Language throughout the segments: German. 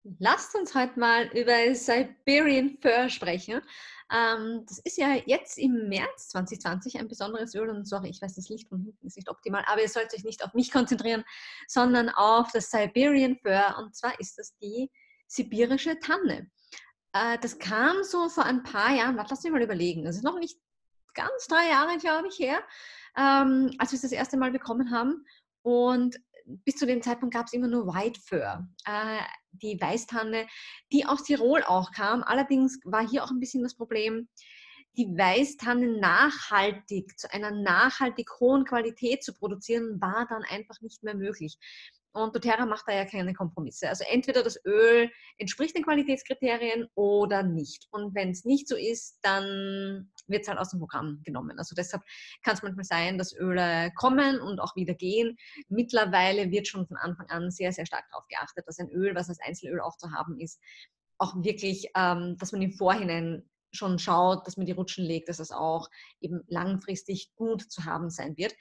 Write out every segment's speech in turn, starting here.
Lasst uns heute mal über Siberian Fir sprechen. Das ist ja jetzt im März 2020 ein besonderes Öl und sorry, ich weiß, das Licht von hinten ist nicht optimal, aber ihr sollt euch nicht auf mich konzentrieren, sondern auf das Siberian Fir und zwar ist das die sibirische Tanne. Das kam so vor ein paar Jahren, lass mich mal überlegen, das ist noch nicht ganz 3 Jahre, glaube ich, her, als wir es das erste Mal bekommen haben und bis zu dem Zeitpunkt gab es immer nur White Fir, die Weißtanne, die aus Tirol auch kam. Allerdings war hier auch ein bisschen das Problem, die Weißtanne nachhaltig, zu einer nachhaltig hohen Qualität zu produzieren, war dann einfach nicht mehr möglich. Und doTERRA macht da ja keine Kompromisse. Also entweder das Öl entspricht den Qualitätskriterien oder nicht. Und wenn es nicht so ist, dann wird es halt aus dem Programm genommen. Also deshalb kann es manchmal sein, dass Öle kommen und auch wieder gehen. Mittlerweile wird schon von Anfang an sehr, sehr stark darauf geachtet, dass ein Öl, was als Einzelöl auch zu haben ist, auch wirklich, dass man im Vorhinein schon schaut, dass man die Rutschen legt, dass es auch eben langfristig gut zu haben sein wird.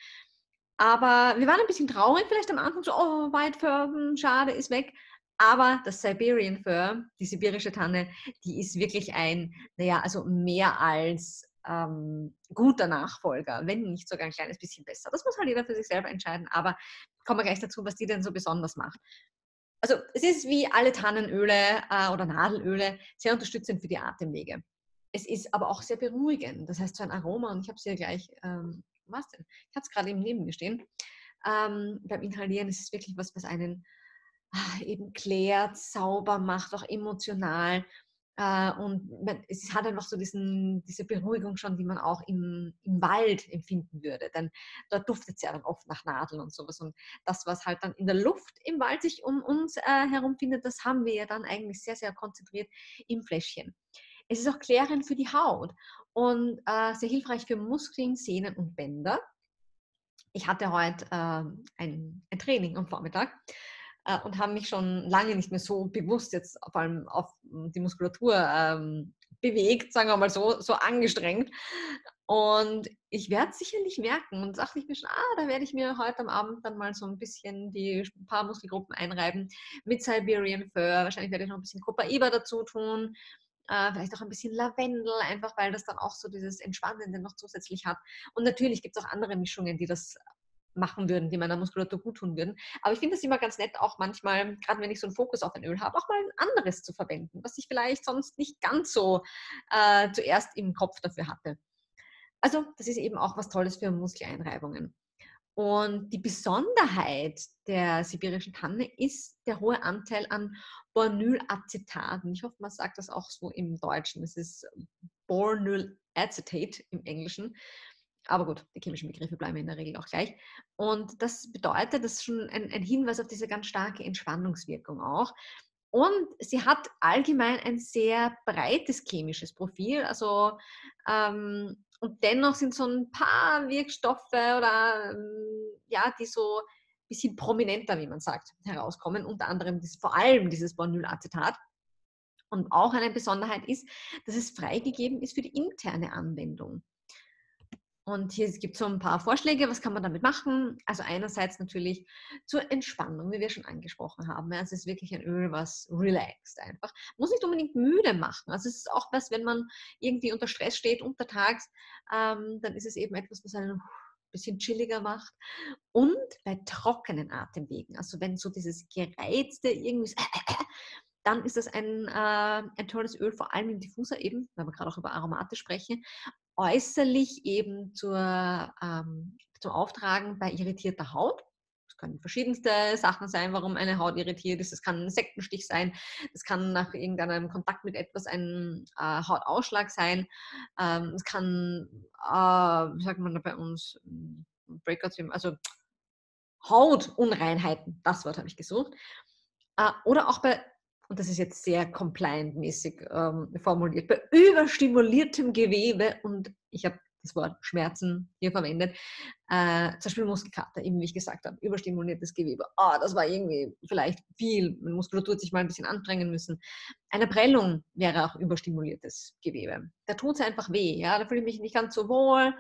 Aber wir waren ein bisschen traurig vielleicht am Anfang, so, oh, White Fir, schade, ist weg. Aber das Siberian Fir, die sibirische Tanne, die ist wirklich ein, naja, also mehr als guter Nachfolger, wenn nicht sogar ein kleines bisschen besser. Das muss halt jeder für sich selber entscheiden, aber kommen wir gleich dazu, was die denn so besonders macht. Also es ist wie alle Tannenöle oder Nadelöle sehr unterstützend für die Atemwege. Es ist aber auch sehr beruhigend. Das heißt, so ein Aroma, und ich habe es hier gleich, was denn? Ich hatte es gerade eben neben mir stehen. Beim Inhalieren ist es wirklich was, was einen eben klärt, sauber macht, auch emotional. Und es hat einfach so diese Beruhigung schon, die man auch im Wald empfinden würde. Denn dort duftet es ja dann oft nach Nadeln und sowas. Und das, was halt dann in der Luft im Wald sich um uns herum findet, das haben wir ja dann eigentlich sehr, sehr konzentriert im Fläschchen. Es ist auch klärend für die Haut und sehr hilfreich für Muskeln, Sehnen und Bänder. Ich hatte heute ein Training am Vormittag und habe mich schon lange nicht mehr so bewusst jetzt vor allem auf die Muskulatur bewegt, sagen wir mal so angestrengt. Und ich werde es sicherlich merken und dachte ich mir schon, da werde ich mir heute am Abend dann mal so ein bisschen die paar Muskelgruppen einreiben mit Siberian Fir. Wahrscheinlich werde ich noch ein bisschen Copaiba dazu tun, vielleicht auch ein bisschen Lavendel, einfach weil das dann auch so dieses Entspannende noch zusätzlich hat. Und natürlich gibt es auch andere Mischungen, die das machen würden, die meiner Muskulatur gut tun würden. Aber ich finde es immer ganz nett, auch manchmal, gerade wenn ich so einen Fokus auf ein Öl habe, auch mal ein anderes zu verwenden, was ich vielleicht sonst nicht ganz so zuerst im Kopf dafür hatte. Also das ist eben auch was Tolles für Muskeleinreibungen. Und die Besonderheit der sibirischen Tanne ist der hohe Anteil an Bornylacetat. Und ich hoffe, man sagt das auch so im Deutschen. Es ist Bornylacetate im Englischen. Aber gut, die chemischen Begriffe bleiben in der Regel auch gleich. Und das bedeutet, das ist schon ein Hinweis auf diese ganz starke Entspannungswirkung auch. Und sie hat allgemein ein sehr breites chemisches Profil. Also und dennoch sind so ein paar Wirkstoffe oder ja, die so ein bisschen prominenter, wie man sagt, herauskommen. Unter anderem vor allem dieses Bornylacetat. Und auch eine Besonderheit ist, dass es freigegeben ist für die interne Anwendung. Und hier gibt es so ein paar Vorschläge, was kann man damit machen? Also einerseits natürlich zur Entspannung, wie wir schon angesprochen haben. Ja, es ist wirklich ein Öl, was relaxt einfach. Muss nicht unbedingt müde machen. Also es ist auch was, wenn man irgendwie unter Stress steht untertags, dann ist es eben etwas, was einen ein bisschen chilliger macht. Und bei trockenen Atemwegen, also wenn so dieses Gereizte irgendwie ist, dann ist das ein tolles Öl, vor allem im Diffuser eben, weil wir gerade auch über Aromate sprechen, äußerlich eben zum Auftragen bei irritierter Haut. Es können verschiedenste Sachen sein, warum eine Haut irritiert ist. Es kann ein Insektenstich sein, es kann nach irgendeinem Kontakt mit etwas ein Hautausschlag sein. Es kann, wie sagt man da bei uns, Breakouts, also Hautunreinheiten, das Wort habe ich gesucht. Oder auch bei, und das ist jetzt sehr compliant-mäßig formuliert, bei überstimuliertem Gewebe, und ich habe das Wort Schmerzen hier verwendet, zum Beispiel Muskelkater, eben wie ich gesagt habe, überstimuliertes Gewebe. Das war irgendwie vielleicht viel, die Muskulatur hat sich mal ein bisschen anstrengen müssen. Eine Prellung wäre auch überstimuliertes Gewebe. Da tut es einfach weh, ja, da fühle ich mich nicht ganz so wohl,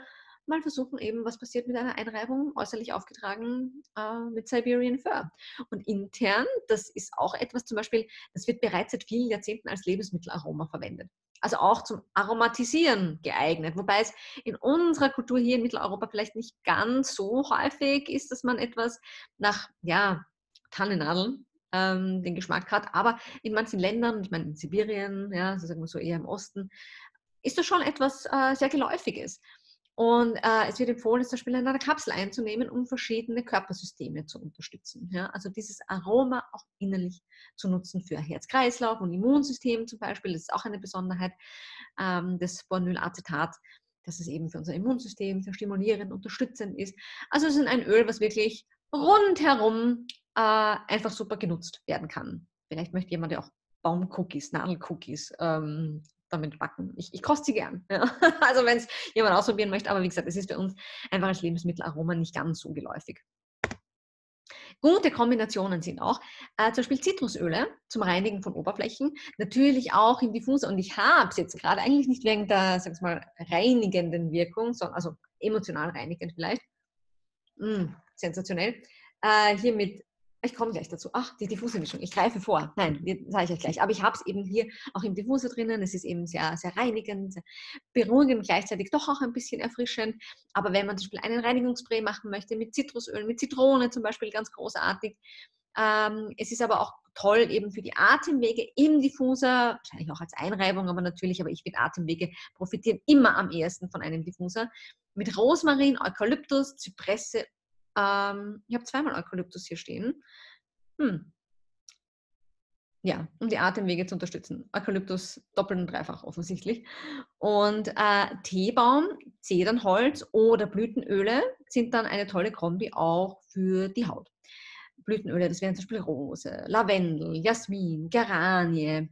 mal versuchen eben, was passiert mit einer Einreibung, äußerlich aufgetragen mit Siberian Fir. Und intern, das ist auch etwas zum Beispiel, das wird bereits seit vielen Jahrzehnten als Lebensmittelaroma verwendet. Also auch zum Aromatisieren geeignet. Wobei es in unserer Kultur hier in Mitteleuropa vielleicht nicht ganz so häufig ist, dass man etwas nach, ja, Tannennadeln den Geschmack hat. Aber in manchen Ländern, ich meine in Sibirien, ja, also sagen wir so eher im Osten, ist das schon etwas sehr Geläufiges. Und es wird empfohlen, es zum Beispiel in einer Kapsel einzunehmen, um verschiedene Körpersysteme zu unterstützen. Ja? Also dieses Aroma auch innerlich zu nutzen für Herz-Kreislauf und Immunsystem zum Beispiel. Das ist auch eine Besonderheit des Bonulylacetat, dass es eben für unser Immunsystem sehr stimulierend, unterstützend ist. Also es ist ein Öl, was wirklich rundherum einfach super genutzt werden kann. Vielleicht möchte jemand ja auch Baumcookies, Nadelcookies damit backen. Ich koste sie gern. Ja. Also wenn es jemand ausprobieren möchte, aber wie gesagt, es ist bei uns einfach als Lebensmittelaroma nicht ganz so geläufig. Gute Kombinationen sind auch zum Beispiel Zitrusöle zum Reinigen von Oberflächen, natürlich auch im Diffuser. Und ich habe es jetzt gerade eigentlich nicht wegen der, sag ich mal, reinigenden Wirkung, sondern also emotional reinigend vielleicht. Sensationell. Hier mit, ich komme gleich dazu. Ach, die Diffusermischung. Ich greife vor. Nein, sage ich euch gleich. Aber ich habe es eben hier auch im Diffuser drinnen. Es ist eben sehr, sehr reinigend, sehr beruhigend, gleichzeitig doch auch ein bisschen erfrischend. Aber wenn man zum Beispiel einen Reinigungsspray machen möchte mit Zitrusöl, mit Zitrone zum Beispiel, ganz großartig. Es ist aber auch toll eben für die Atemwege im Diffuser, wahrscheinlich auch als Einreibung, aber natürlich, aber ich finde Atemwege profitieren immer am ehesten von einem Diffuser. Mit Rosmarin, Eukalyptus, Zypresse. Ich habe zweimal Eukalyptus hier stehen. Ja, um die Atemwege zu unterstützen. Eukalyptus doppelt und dreifach offensichtlich. Und Teebaum, Zedernholz oder Blütenöle sind dann eine tolle Kombi auch für die Haut. Blütenöle, das wären zum Beispiel Rose, Lavendel, Jasmin, Geranie.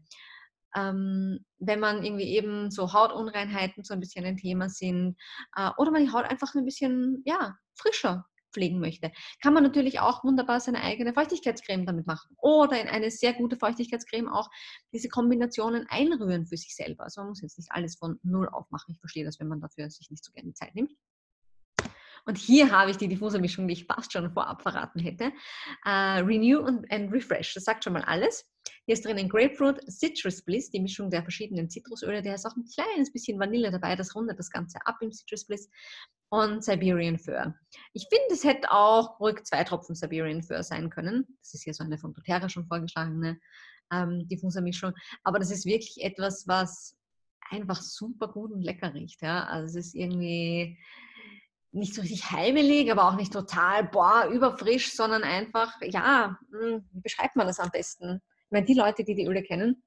Wenn man irgendwie eben so Hautunreinheiten so ein bisschen ein Thema sind oder man die Haut einfach ein bisschen ja, frischer pflegen möchte, kann man natürlich auch wunderbar seine eigene Feuchtigkeitscreme damit machen oder in eine sehr gute Feuchtigkeitscreme auch diese Kombinationen einrühren für sich selber. Also man muss jetzt nicht alles von null aufmachen. Ich verstehe das, wenn man dafür sich nicht so gerne Zeit nimmt. Und hier habe ich die Diffusermischung, die ich fast schon vorab verraten hätte. Renew and Refresh, das sagt schon mal alles. Hier ist drinnen Grapefruit, Citrus Bliss, die Mischung der verschiedenen Zitrusöle. Da ist auch ein kleines bisschen Vanille dabei, das rundet das Ganze ab im Citrus Bliss. Und Siberian Fir. Ich finde, es hätte auch ruhig 2 Tropfen Siberian Fir sein können. Das ist hier so eine von doTERRA schon vorgeschlagene Diffusermischung. Aber das ist wirklich etwas, was einfach super gut und lecker riecht. Ja? Also es ist irgendwie nicht so richtig heimelig, aber auch nicht total, boah, überfrisch, sondern einfach, ja, wie beschreibt man das am besten? Ich meine, die Leute, die die Öle kennen,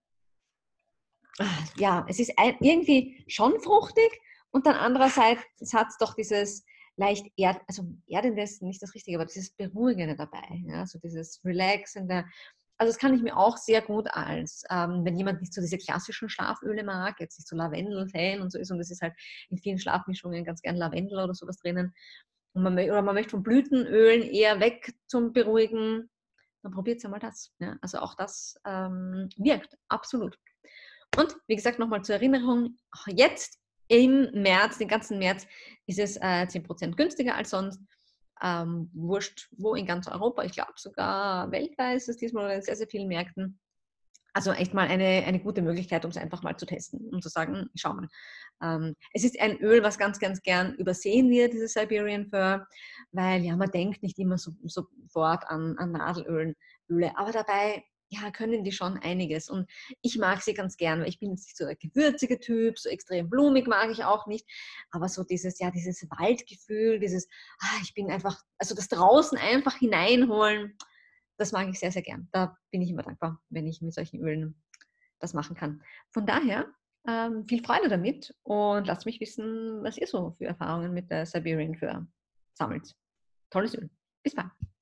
ja, es ist irgendwie schon fruchtig und dann andererseits hat es doch dieses leicht also erdendes, nicht das Richtige, aber dieses Beruhigende dabei, ja, so dieses Relaxende. Also das kann ich mir auch sehr gut als, wenn jemand nicht so diese klassischen Schlaföle mag, jetzt nicht so Lavendel-Fan und so ist und es ist halt in vielen Schlafmischungen ganz gern Lavendel oder sowas drinnen und oder man möchte von Blütenölen eher weg zum Beruhigen, dann probiert ja mal das. Ja? Also auch das wirkt, absolut. Und wie gesagt, nochmal zur Erinnerung, jetzt im März, den ganzen März, ist es 10% günstiger als sonst. Wurscht, wo in ganz Europa, ich glaube sogar weltweit ist es diesmal in sehr, sehr vielen Märkten. Also echt mal eine gute Möglichkeit, um es einfach mal zu testen, um zu sagen, schau mal. Es ist ein Öl, was ganz, ganz gern übersehen wird, dieses Siberian Fir, weil ja, man denkt nicht immer sofort an Nadelöle, aber dabei ja, können die schon einiges. Und ich mag sie ganz gern, weil ich bin jetzt nicht so der gewürzige Typ, so extrem blumig mag ich auch nicht, aber so dieses, ja, dieses Waldgefühl, dieses, ich bin einfach, also das draußen einfach hineinholen, das mag ich sehr, sehr gern. Da bin ich immer dankbar, wenn ich mit solchen Ölen das machen kann. Von daher viel Freude damit und lasst mich wissen, was ihr so für Erfahrungen mit der Siberian Fir sammelt. Tolles Öl. Bis bald.